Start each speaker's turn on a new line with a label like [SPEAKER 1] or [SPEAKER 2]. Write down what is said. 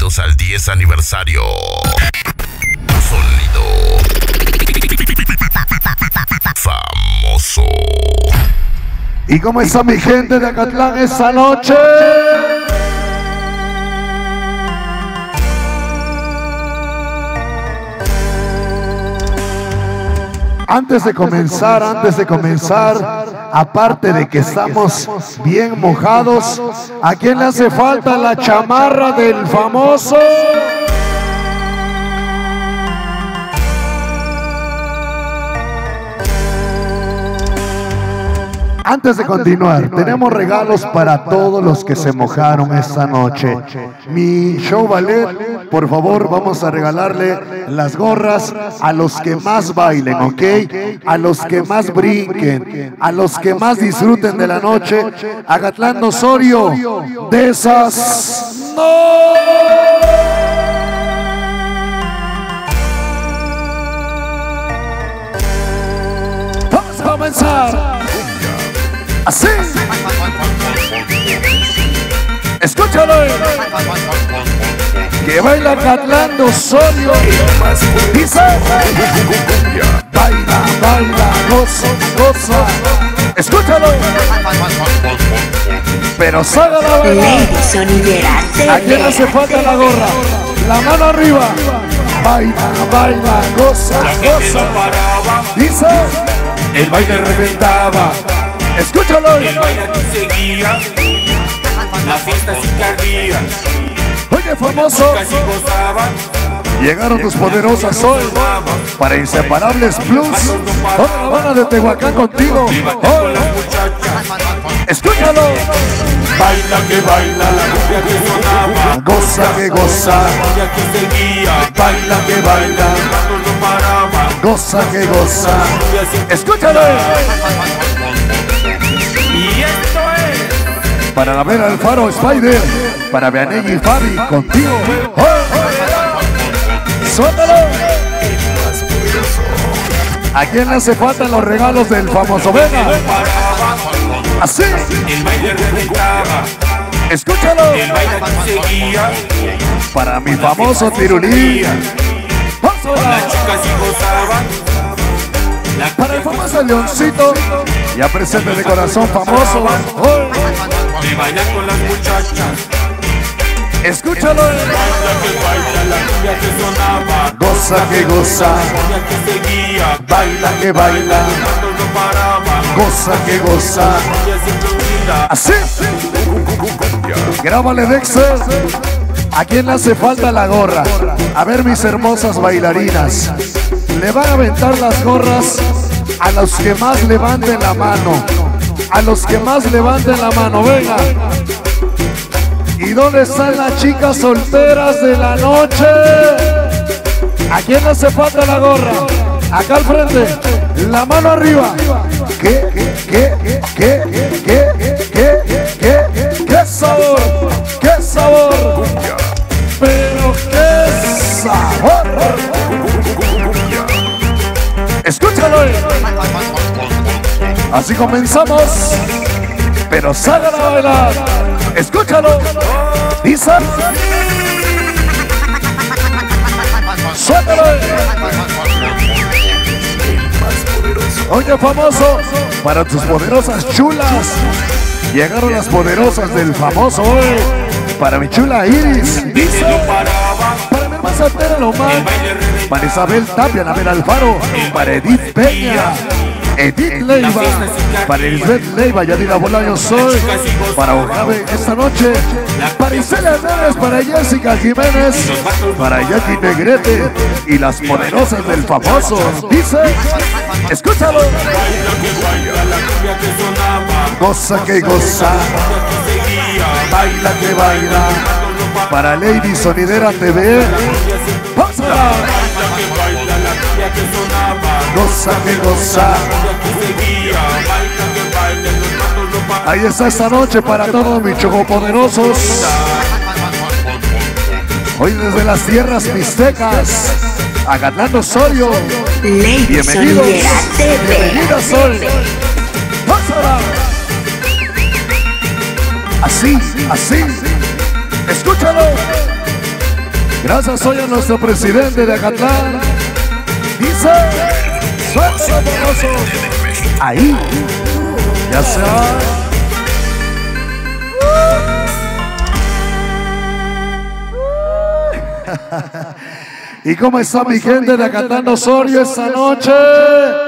[SPEAKER 1] Bienvenidos al 10 aniversario. Sonido famoso.
[SPEAKER 2] ¿Y cómo está mi gente de Acatlán esta noche? Antes de comenzar, aparte de que estamos bien mojados, ¿a quién le hace falta la chamarra del famoso? Antes de continuar, tenemos regalos para todos los que se mojaron esta noche. Mi show ballet, por favor, vamos a regalarle las gorras a los que más bailen, ¿ok? A los que más brinquen, a los que más disfruten de la noche. Acatlán Osorio, de esas no. Vamos a comenzar. Así. Escúchalo. Que baila Acatlán Osorio. Dice. Baila, baila, goza, goza. Escúchalo. Pero salga la baila. ¿A quién hace falta la gorra? La mano arriba. Baila, baila, goza, goza. Dice. El baile reventaba. Escúchalo.
[SPEAKER 3] El baile aquí seguía, la fiesta sin cardía.
[SPEAKER 2] Oye, famoso, llegaron tus poderosas hoy para Inseparables Plus. Toda la banda de Tehuacán contigo. Escúchalo.
[SPEAKER 3] Baila que baila, la cumbia que sonaba.
[SPEAKER 2] Goza que goza.
[SPEAKER 3] La cumbia que seguía. Baila que baila, no paraba.
[SPEAKER 2] Goza que goza. Escúchalo.
[SPEAKER 3] Y esto es
[SPEAKER 2] para la Vera Alfaro Spider, para Vianey y Fabi contigo. Suéltalo. ¿A quién le hace falta los regalos del famoso Vega? Así.
[SPEAKER 3] el baile reventaba.
[SPEAKER 2] Escúchalo.
[SPEAKER 3] El baile aquí seguía,
[SPEAKER 2] Para mi famoso Tirulí.
[SPEAKER 3] las chicas sí gozaban.
[SPEAKER 2] Para el famoso Leoncito, ya presente de corazón famoso.
[SPEAKER 3] De bailar con las muchachas.
[SPEAKER 2] Escúchalo.
[SPEAKER 3] Baila que baila, la cumbia que sonaba.
[SPEAKER 2] Goza que goza.
[SPEAKER 3] La cumbia que seguía.
[SPEAKER 2] Baila que baila.
[SPEAKER 3] No paraba.
[SPEAKER 2] Goza que goza.
[SPEAKER 3] La cumbia siempre unida.
[SPEAKER 2] Así. Grábale, Dexter. ¿A quién le hace falta la gorra? A ver, mis hermosas bailarinas. Le van a aventar las gorras a los que más levanten la mano. A los que más levanten la mano, venga. ¿Y dónde están las chicas solteras de la noche? ¿A quién le hace falta la gorra? Acá al frente, la mano arriba. ¿Qué sabor? ¿Qué sabor? Pero qué sabor. Escúchalo. Así comenzamos. Pero salgan a bailar. Escúchalo. Dice. Suéltalo. Oye, famoso, para tus poderosas chulas. Llegaron las poderosas del famoso hoy. Para mi chula Iris. Dice. Para mi hermana Tere Lomar. Para Isabel Tapia, Nabel Alfaro. Para Edith Peña. Edith Leiva, para Elizabeth Leiva, Yadira Bolaño Soy, para Ojave esta noche, para Isela Hernández, para Jessica Jiménez, para Jackie Negrete y las poderosas del famoso. Dice, escúchalo. Goza que goza, baila que baila, para Lady Sonidera TV. ¡Pásala! Goza que goza. Ahí está esta noche para todos mis chocopoderosos. Hoy desde las tierras mixtecas, Acatlán Osorio. Bienvenidos. Bienvenidos, Sol. ¡Pásala! Así, así. Escúchalo. Gracias hoy a nuestro presidente de Acatlán. Dice, suéltalo, famoso. Ahí, ya sabes. ¿Y cómo está mi gente de Acatlán Osorio esta noche?